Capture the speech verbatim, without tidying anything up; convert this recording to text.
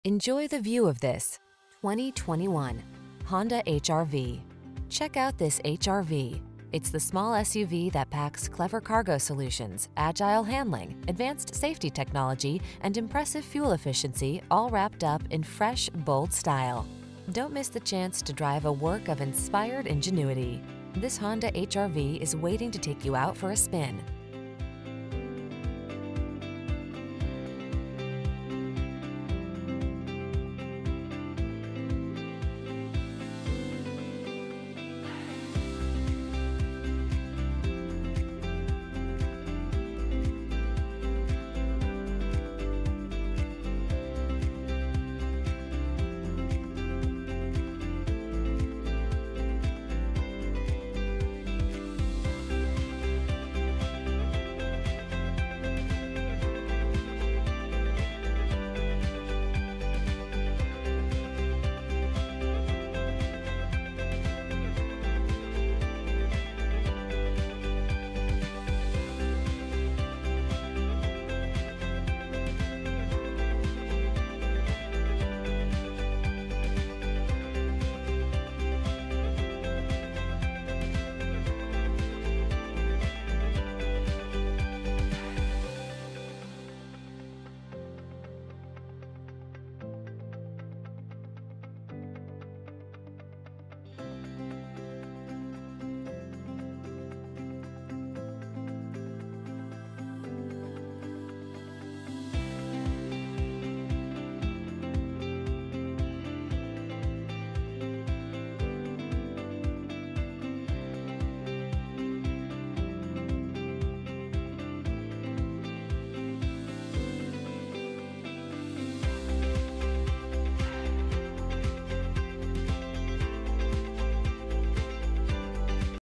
Enjoy the view of this twenty twenty-one Honda H R V. Check out this H R V. It's the small S U V that packs clever cargo solutions, agile handling, advanced safety technology, and impressive fuel efficiency, all wrapped up in fresh, bold style. Don't miss the chance to drive a work of inspired ingenuity. This Honda H R V is waiting to take you out for a spin.